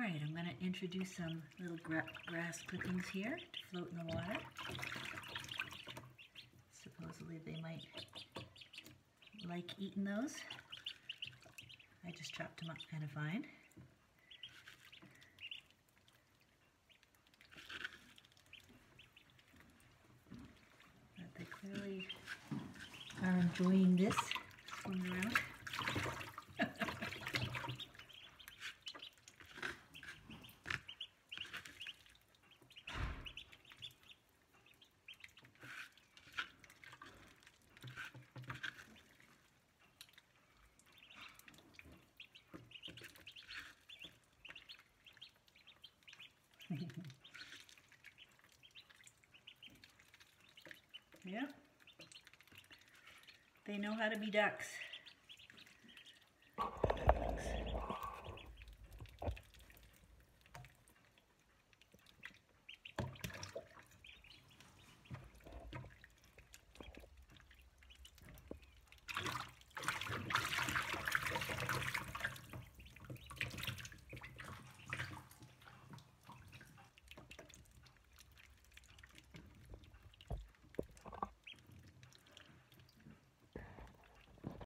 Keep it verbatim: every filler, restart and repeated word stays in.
Alright, I'm going to introduce some little gra grass clippings here to float in the water. Supposedly they might like eating those. I just chopped them up kind of fine. But they clearly are enjoying this, swimming around. Yeah, they know how to be ducks.